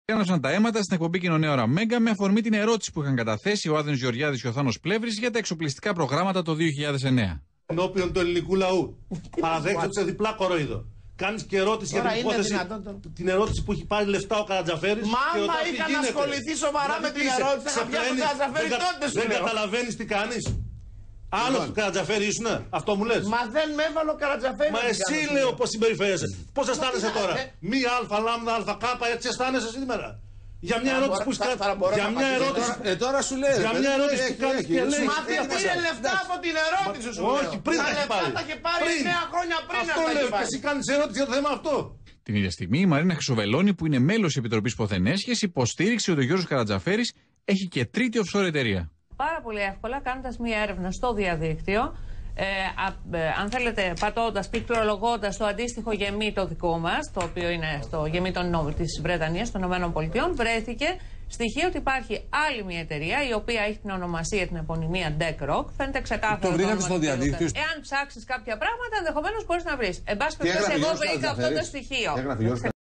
Ένωσαν τα αίματα στην εκπομπή Κοινωνία Ώρα Μέγκα με αφορμή την ερώτηση που είχαν καταθέσει ο Άδωνης Γεωργιάδης και ο Θάνος Πλεύρης για τα εξοπλιστικά προγράμματα το 2009. Ενώπιον του ελληνικού λαού. Παραδέχεται σε διπλά κοροϊδό. Κάνεις και ερώτηση για την υπόθεση. Την ερώτηση που έχει πάρει λεφτά ο Καρατζαφέρης. Μα άμα είχα να ασχοληθεί σοβαρά με την ερώτηση, θα πιάσει τον Καρατζαφέρη τότε σου λέω. Δεν καταλαβαίνεις τι κάνεις. Άλλος του Καρατζαφέρη ήσουνα, αυτό μου λες. Μα δεν με έβαλε ο Καρατζαφέρη. Μα εσύ λέω πώς συμπεριφέρεσαι. Πώς αισθάνεσαι τώρα. Μία αλφα, λάμδα, αλφα, κάπα, έτσι αισθάνεσαι σήμερα. Για μια ερώτηση που σκέφτεσαι. Για μια ερώτηση. Τώρα σου λέει. Για μια ερώτηση που κάνεις και λέει. Μα πήρε λεφτά από την ερώτηση σου. Όχι, πριν τα έχει πάρει. Τα είχε πάρει 9 χρόνια πριν. Αυτό λέω και εσύ κάνεις ερώτηση για το θέμα αυτό. Την ίδια στιγμή η Μαρίνα Χρυσοβελώνη, που είναι μέλος της Επιτροπής Ποθενέσχες, υποστήριξε ότι ο Γιώργος Καρατζαφέρης έχει και τρίτη offshore εταιρεία. Πάρα πολύ εύκολα, κάνοντας μία έρευνα στο διαδίκτυο, αν θέλετε, πατώντας, πληκτρολογώντας το αντίστοιχο γεμί το δικό μας, το οποίο είναι στο γεμί της Βρετανίας, των ΗΠΑ, βρέθηκε στοιχείο ότι υπάρχει άλλη μια εταιρεία η οποία έχει την ονομασία, την επωνυμία DECROC. Φαίνεται ξεκάθαρο. Το βρήκατε στο διαδίκτυο. Εάν ψάξεις κάποια πράγματα, ενδεχομένως μπορείς να βρεις. Εν πάση περιπτώσει, εγώ βρήκα αυτό το στοιχείο.